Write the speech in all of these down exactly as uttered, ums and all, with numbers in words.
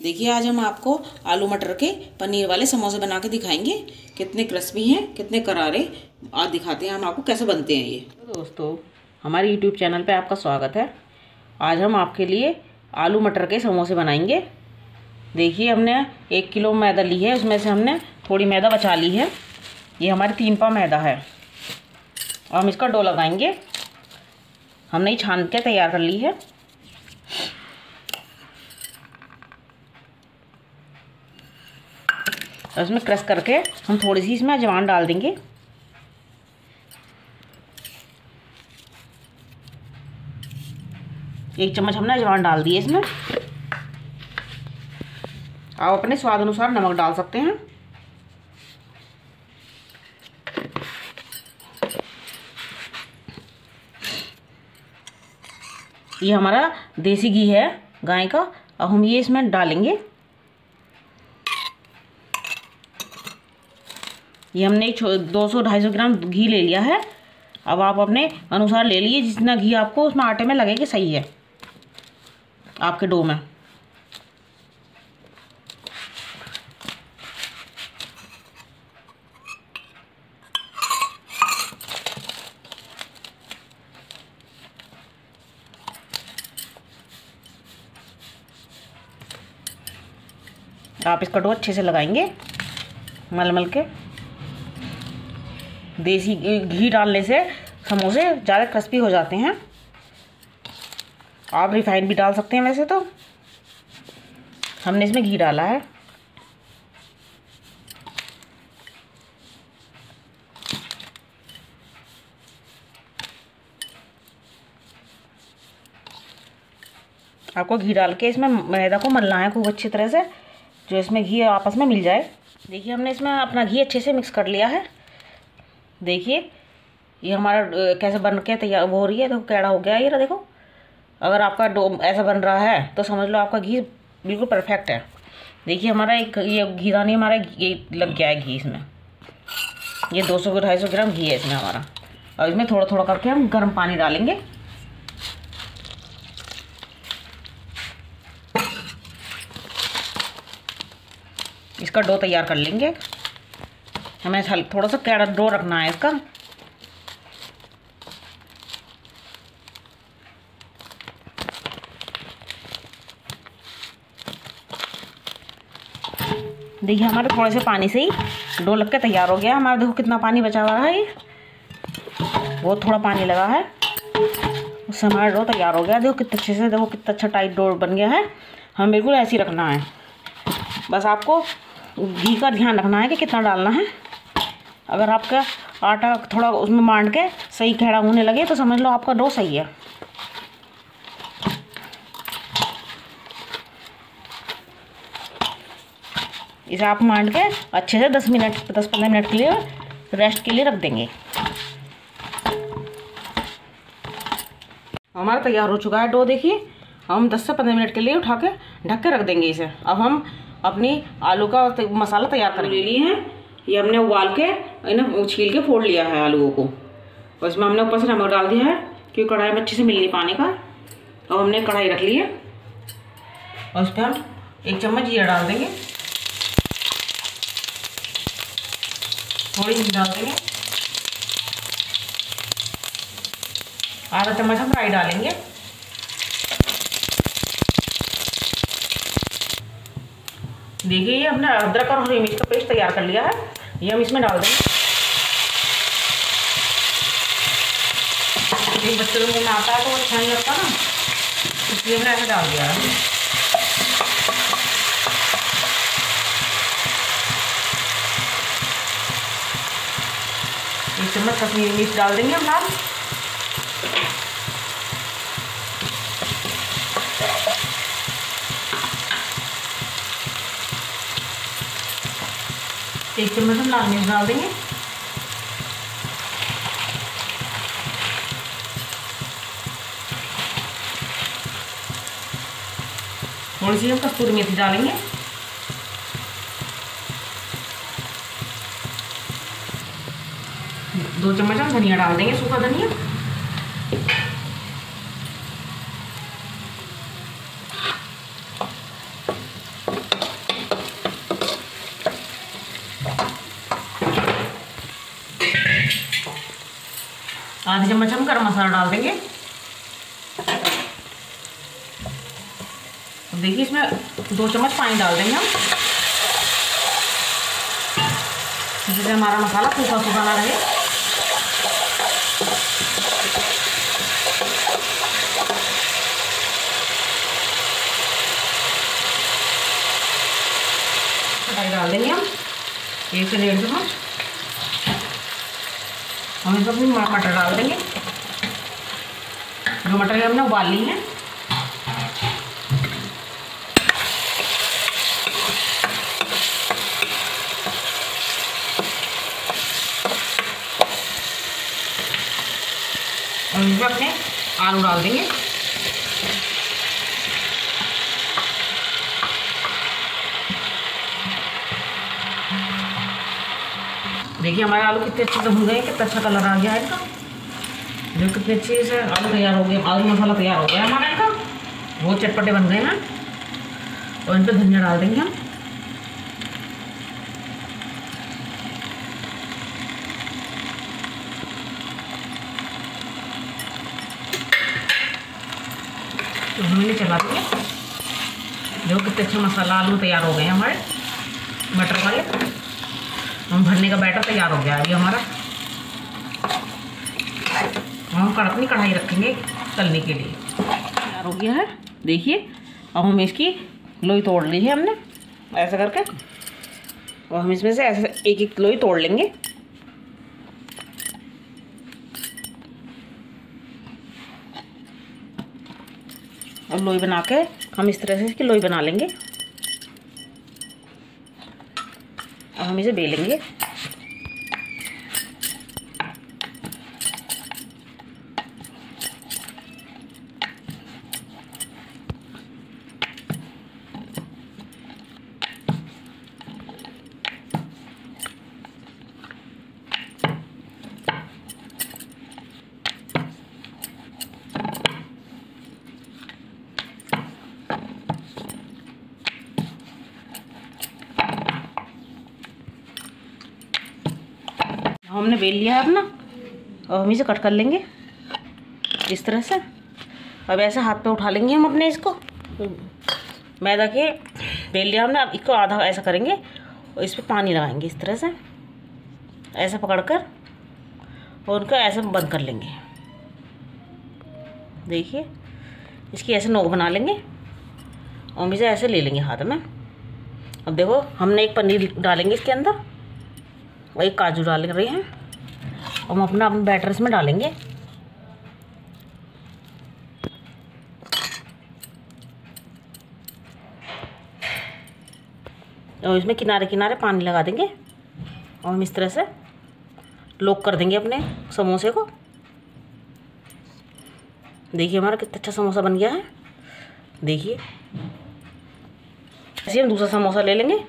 देखिए आज हम आपको आलू मटर के पनीर वाले समोसे बना के दिखाएंगे। कितने क्रिस्पी हैं, कितने करारे। आज दिखाते हैं हम आपको कैसे बनते हैं ये। तो दोस्तों, हमारे यूट्यूब चैनल पे आपका स्वागत है। आज हम आपके लिए आलू मटर के समोसे बनाएंगे। देखिए हमने एक किलो मैदा ली है, उसमें से हमने थोड़ी मैदा बचा ली है। ये हमारी तीन पाव मैदा है और हम इसका डो लगाएंगे। हमने ये छान के तैयार कर ली है। और इसमें क्रश करके हम थोड़ी सी इसमें अजवाइन डाल देंगे। एक चम्मच हमने अजवाइन डाल दी है इसमें। आप अपने स्वाद अनुसार नमक डाल सकते हैं। ये हमारा देसी घी है गाय का। अब हम ये इसमें डालेंगे। ये हमने दो सौ ढाई सौ ग्राम घी ले लिया है। अब आप अपने अनुसार ले लीजिए, जितना घी आपको उसमें आटे में लगेगा सही है आपके डो में। आप इसका डो अच्छे से लगाएंगे मल मल के। देसी घी डालने से समोसे ज़्यादा क्रिस्पी हो जाते हैं। आप रिफाइंड भी डाल सकते हैं, वैसे तो हमने इसमें घी डाला है। आपको घी डाल के इसमें मैदा को मलना है खूब अच्छी तरह से, जो इसमें घी आपस में मिल जाए। देखिए हमने इसमें अपना घी अच्छे से मिक्स कर लिया है। देखिए ये हमारा कैसे बन के तैयार हो रही है। देखो कैड़ा हो गया ये रहा। देखो अगर आपका डो ऐसा बन रहा है तो समझ लो आपका घी बिल्कुल परफेक्ट है। देखिए हमारा एक ये घी दानी हमारा ये लग गया है घी इसमें। ये दो सौ ढाई सौ ग्राम घी है इसमें हमारा। और इसमें थोड़ा थोड़ा करके हम गर्म पानी डालेंगे। इसका डो तैयार कर लेंगे। हमें थोड़ा सा कैड़ा डो रखना है इसका। देखिए हमारे थोड़े से पानी से ही डो लग के तैयार हो गया। हमारा देखो कितना पानी बचा हुआ है। ये बहुत थोड़ा पानी लगा है, उससे हमारा डो तैयार हो गया। देखो कितने अच्छे से, देखो कितना अच्छा टाइट डो बन गया है। हमें बिल्कुल ऐसे ही रखना है। बस आपको घी का ध्यान रखना है कि कितना डालना है। अगर आपका आटा थोड़ा उसमें मांड के सही खड़ा होने लगे तो समझ लो आपका डो सही है। इसे आप मांड के अच्छे से दस मिनट दस पंद्रह मिनट के लिए रेस्ट के लिए रख देंगे। हमारा तैयार हो चुका है डो। देखिए हम दस से पंद्रह मिनट के लिए उठा के ढक के रख देंगे इसे। अब हम अपनी आलू का मसाला तैयार कर ले लिए हैं। ये हमने उबाल के इन्हें छील के फोड़ लिया है आलूओं को। और इसमें हमने ऊपर से नमक डाल दिया है क्योंकि कढ़ाई में अच्छे से मिल नहीं पानी का। और हमने कढ़ाई रख ली है और उस पर हम एक चम्मच जीरा डाल देंगे। थोड़ी सी डाल देंगे। आधा चम्मच हम राई डालेंगे। देखिए ये हमने अदरक और हरी मिर्च का पेस्ट तैयार कर लिया है। ये हम इसमें डाल देंगे। एक बच्चे लोगों में आता है तो वो अच्छा नहीं लगता ना, इसलिए हमने ऐसे डाल दिया है। एक चम्मच कश्मीरी मिर्च डाल देंगे हम लाल। एक चम्मच हम लाल मिर्च डाल देंगे। थोड़ी सी हम कस्तूरी मेथी डालेंगे। दो चम्मच हम धनिया डाल देंगे, सूखा धनिया। आधी चम्मच हम गरम मसाला डाल देंगे। देखिए इसमें दो चम्मच पानी डाल देंगे हम, जिससे हमारा मसाला सूखा सूखा ना रहे। खटाई डाल देंगे हम एक से डेढ़ चम्मच। हम इसमें अपनी मटर डाल देंगे, जो मटर हमने उबाल ली है। और इसमें अपने आलू डाल देंगे। देखिए हमारे आलू कितने अच्छे से भुन गए, कितना अच्छा कलर आ गया है इनका। जो कितने अच्छे से आलू तैयार हो गया, आलू मसाला तैयार हो गया हमारा इनका, बहुत चटपटे बन गए हैं। और इन पर धनिया डाल देंगे हम। तो हमने चला देंगे। जो कितने अच्छे मसाला आलू तैयार हो गए हैं हमारे मटर वाले। हम भरने का बैटर तैयार हो गया है ये हमारा। हम अपनी कढ़ाई रखेंगे तलने के लिए। तैयार हो गया है देखिए। अब हम इसकी लोई तोड़ ली है हमने ऐसा करके, और हम इसमें से ऐसे एक एक लोई तोड़ लेंगे। और लोई बना के हम इस तरह से इसकी लोई बना लेंगे। अब हम इसे बेलेंगे। हमने बेल लिया है अपना, और हम इसे कट कर लेंगे इस तरह से। अब ऐसे हाथ पे उठा लेंगे हम अपने इसको, मैदा के बेल लिया हमने। अब इसको आधा ऐसा करेंगे और इस पर पानी लगाएंगे इस तरह से, ऐसा पकड़कर, और उनको ऐसे बंद कर लेंगे। देखिए इसकी ऐसे नोक बना लेंगे और हम इसे ऐसे ले लेंगे हाथ में। अब देखो हमने एक पनीर डालेंगे इसके अंदर, और एक काजू डाल रहे हैं। हम अपना अपना बैटर इसमें डालेंगे। और इसमें किनारे किनारे पानी लगा देंगे, और हम इस तरह से लॉक कर देंगे अपने समोसे को। देखिए हमारा कितना अच्छा समोसा बन गया है। देखिए ऐसे हम दूसरा समोसा ले लेंगे,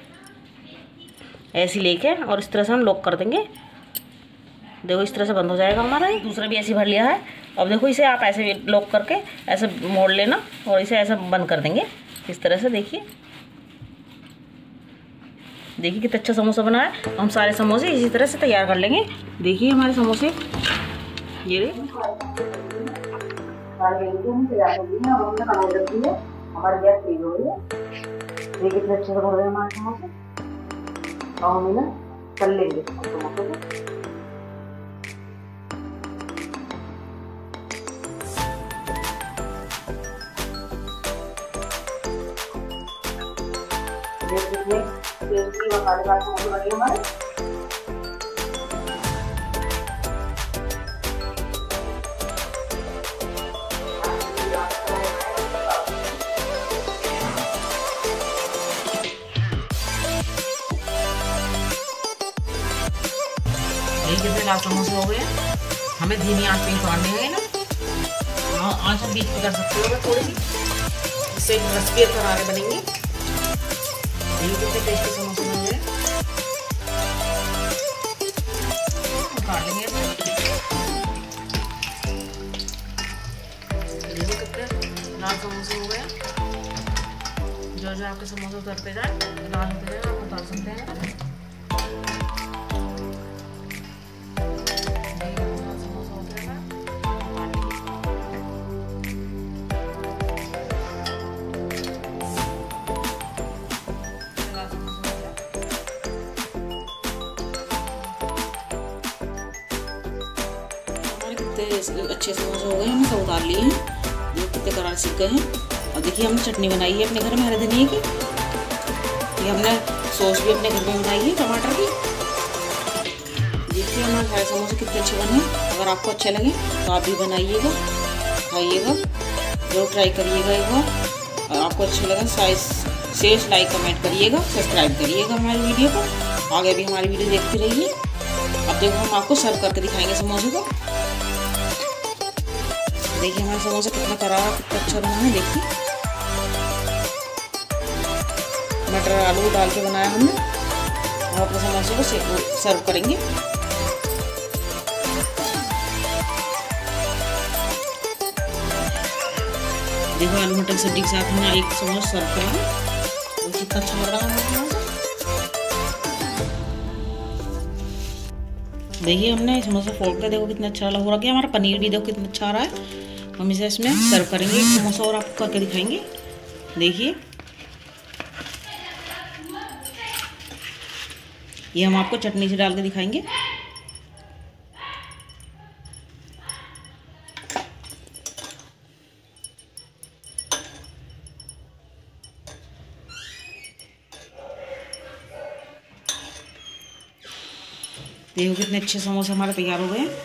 ऐसे लेके, और इस तरह से हम लॉक कर देंगे। देखो इस तरह से बंद हो जाएगा हमारा। दूसरा भी ऐसे भर लिया है। अब देखो इसे आप ऐसे लॉक करके ऐसे मोड़ लेना, और इसे ऐसे बंद कर देंगे इस तरह से। देखिए देखिए कितना अच्छा समोसा बना है। हम सारे समोसे इसी तरह से तैयार कर लेंगे। देखिए हमारे समोसे ये रहे हमारे गैस तेज हो रही है। देखिए कितने अच्छे से बन रहे हैं हमारे समोसे। और हम इन्हें तल लेंगे समोसे को। कितने टेस्टी मसालेदार समोसे बने हमारे। कितने लाल समोसे हो गए। हमें धीमी आंच पे छोड़ने हैं ना, आंच हम बीच में कर सकते हो थोड़ी सी, इससे क्रिस्पी करारे बनेंगे। ये कितने टेस्टी समोसे बन गए। काट लेंगे कितने लाल समोसे हो गए। जो जो आपके समोसे उतरते जाए, लाल होते जाए, आप उतार सकते हैं। अच्छे समोसे हो गए, हमने सब उतार लिए हैं। देखो कितने करार सीख गए हैं। और देखिए हमने चटनी बनाई है अपने घर में हरे धनिए की। ये हमने सॉस भी अपने घर में बनाई है टमाटर की। देखिए हमारे हरे समोसे कितने अच्छे बने हैं। अगर आपको अच्छे लगे तो आप भी बनाइएगा, खाइएगा, जरूर ट्राई करिएगा एक बार। और आपको अच्छे लगे साइज शेयर लाइक कमेंट करिएगा, सब्सक्राइब करिएगा हमारी वीडियो को। आगे भी हमारी वीडियो देखते रहिए। अब देखो हम आपको सर्व करके दिखाएंगे समोसे को। देखिए हमारे समोसा कितना करारा, कितना अच्छा बना है। देखिए मटर आलू डाल के बनाया हमने। हम अपने समोसे को सर्व करेंगे। देखो आलू मटर सब्जी के साथ हमने एक समोसा सर्व करा है। तो कितना अच्छा लग रहा है। देखिए हमने समोसा फोड़ के देखो कितना अच्छा हो रहा है। हमारा पनीर भी देखो कितना अच्छा आ रहा है। हम इसे इसमें सर्व करेंगे। एक समोसा और आपको करके दिखाएंगे। देखिए ये हम आपको चटनी से डाल के दिखाएंगे। देखो कितने अच्छे समोसे हमारे तैयार हो गए हैं।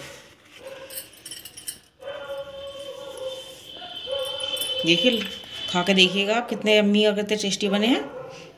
देखिए खा के देखिएगा आप कितने यम्मी और कितने टेस्टी बने हैं।